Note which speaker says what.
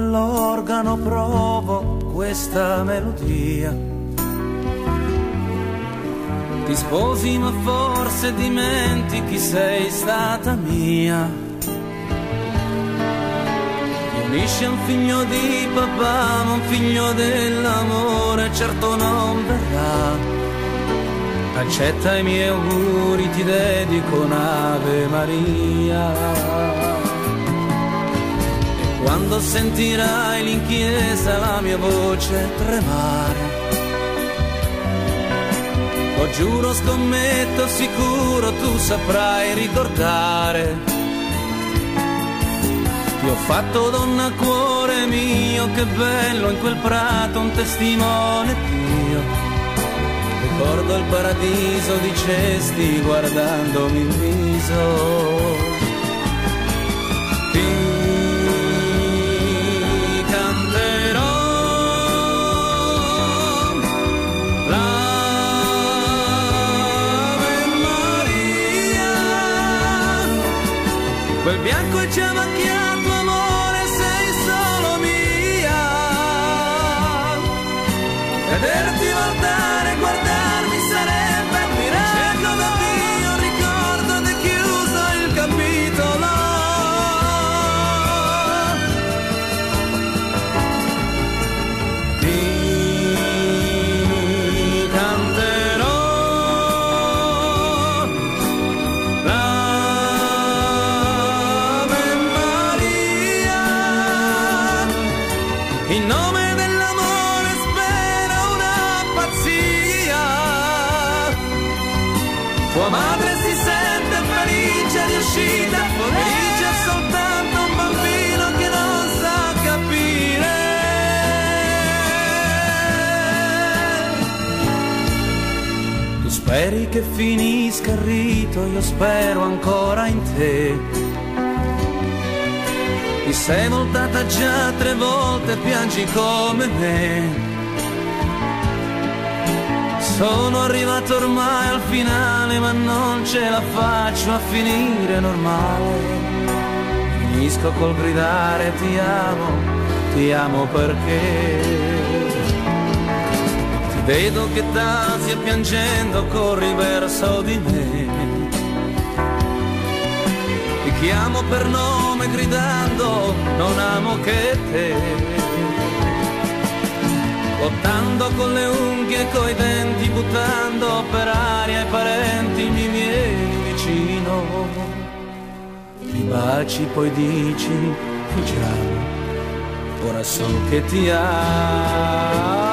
Speaker 1: all'organo provo questa melodia. Ti sposi ma forse dimentichi sei stata mia. Ti unisci a un figlio di papà ma un figlio dell'amore certo non verrà. Accetta i miei auguri, ti dedico un'Ave Maria. E quando sentirai lì in chiesa la mia voce tremare, lo giuro, scommetto, sicuro tu saprai ricordare. Ti ho fatto donna cuore mio, che bello in quel prato un testimone Dio. Ricordo il paradiso, dicesti guardandomi in viso. Ti canterò l'Ave Maria. Quel bianco e già macchiato amore, sei solo mia. Vederti voltare, guardarmi sarebbe un miracolo da Dio, ricordo ed è chiuso il capitolo. Ti canterò l'Ave Maria, in nome dell'amore spera una pazzia. Tua madre si sente felice di uscita, felice è soltanto un bambino che non sa capire. Tu speri che finisca il rito, io spero ancora in te. Ti sei voltata già 3 volte, piangi come me. Sono arrivato ormai al finale, ma non ce la faccio a finire normale. Finisco col gridare ti amo perché ti vedo che t'ansia piangendo, corri verso di me. Ti chiamo per nome gridando, non amo che te. Lottando con le unghie e coi denti, buttando per aria i parenti, mi vieni vicino. Mi baci poi dici, già, ora so che ti amo.